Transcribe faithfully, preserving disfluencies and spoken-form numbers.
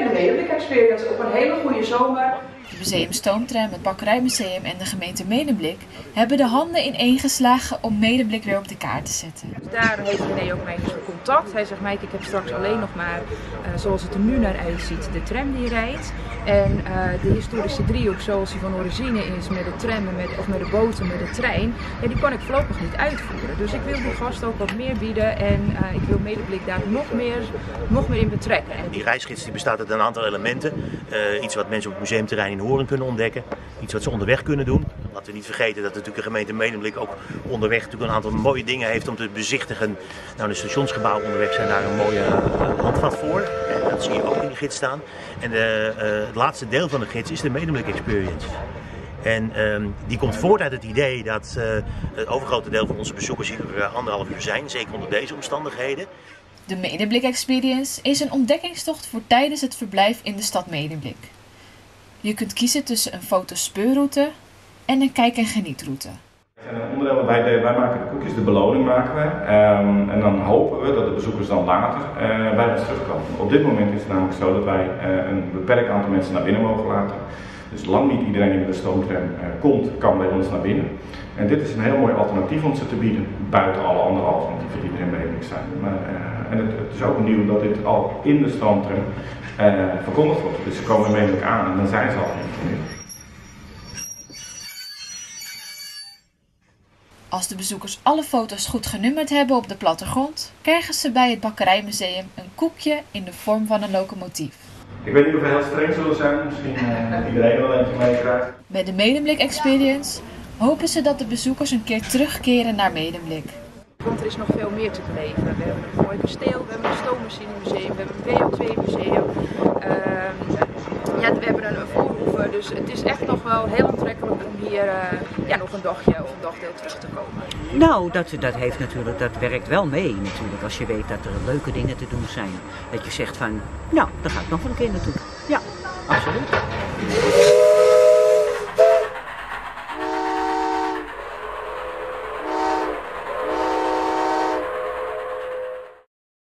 de Medemblik Experience op een hele goede zomer. Het Museum Stoomtram, het Bakkerijmuseum en de gemeente Medemblik hebben de handen ineen geslagen om Medemblik weer op de kaart te zetten. Dus daar heeft René ook mee contact. Hij zegt, Meike, ik heb straks alleen nog maar, uh, zoals het er nu naar uitziet, de tram die rijdt. En uh, de historische driehoek zoals die van origine is, met de tram, met, of met de boten, met de trein, ja, die kan ik voorlopig niet uitvoeren. Dus ik wil die gasten ook wat meer bieden en uh, ik wil Medemblik daar nog meer, nog meer in betrekken. Die reisgids die bestaat uit een aantal elementen. Uh, iets wat mensen op het museumterrein in Hoorn kunnen ontdekken. Iets wat ze onderweg kunnen doen. Laten we niet vergeten dat natuurlijk de gemeente Medemblik ook onderweg natuurlijk een aantal mooie dingen heeft om te bezichtigen. Nou, de stationsgebouwen onderweg zijn daar een mooie uh, handvat voor. En dat zie je ook in de gids staan. En de, uh, het laatste deel van de gids is de Medemblik Experience. En um, die komt voort uit het idee dat uh, het overgrote deel van onze bezoekers hier uh, anderhalf uur zijn. Zeker onder deze omstandigheden. De Medemblik Experience is een ontdekkingstocht voor tijdens het verblijf in de stad Medemblik. Je kunt kiezen tussen een fotospeurroute en een kijk- en genietroute. En een onderdeel, wij, de, wij maken de koekjes, de beloning maken we. Um, en dan hopen we dat de bezoekers dan later uh, bij ons terugkomen. Op dit moment is het namelijk zo dat wij uh, een beperkt aantal mensen naar binnen mogen laten. Dus lang niet iedereen die met de stoomtram uh, komt, kan bij ons naar binnen. En dit is een heel mooi alternatief om ze te bieden, buiten alle andere alternatieven die er in Medemblik zijn. Maar, uh, en het, het is ook nieuw dat dit al in de stoomtram uh, verkondigd wordt. Dus ze komen in Medemblik aan en dan zijn ze al geïnformeerd. Als de bezoekers alle foto's goed genummerd hebben op de plattegrond, krijgen ze bij het Bakkerijmuseum een koekje in de vorm van een locomotief. Ik weet niet of we heel streng zullen zijn, misschien uh, dat iedereen er wel eentje meekrijgt. Bij de Medemblik Experience hopen ze dat de bezoekers een keer terugkeren naar Medemblik. Want er is nog veel meer te beleven. We hebben een mooi kasteel, we hebben een stoommachinemuseum, we hebben een W O twee museum. Uh, ja, we hebben een voorhoeve, dus het is echt nog wel heel aantrekkelijk om hier uh, ja, nog een dagje of een dagdeel terug te komen. Nou, dat, dat heeft natuurlijk, dat werkt wel mee natuurlijk als je weet dat er leuke dingen te doen zijn. Dat je zegt van, nou, daar ga ik nog een keer naartoe.